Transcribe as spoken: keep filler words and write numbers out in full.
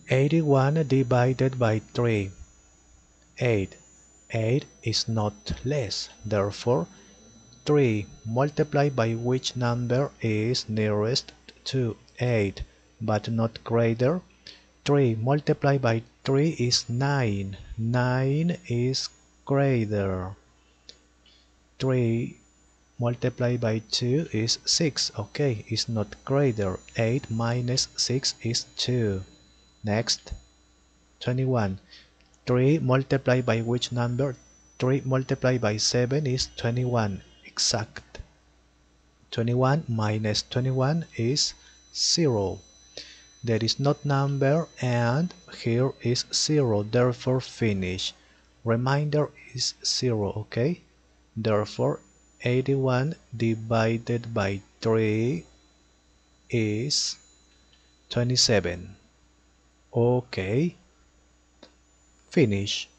eighty-one divided by three. eight. eight is not less, therefore three multiplied by which number is nearest to eight, but not greater? three multiplied by three is nine. nine is greater. three multiplied by two is six. Okay, it's not greater. eight minus six is two. Next, twenty-one. three multiplied by which number? three multiplied by seven is twenty-one. Exact. twenty-one minus twenty-one is zero. There is not number and here is zero, therefore finish. Remainder is zero, okay? Therefore eighty-one divided by three is twenty-seven. Okay, finish.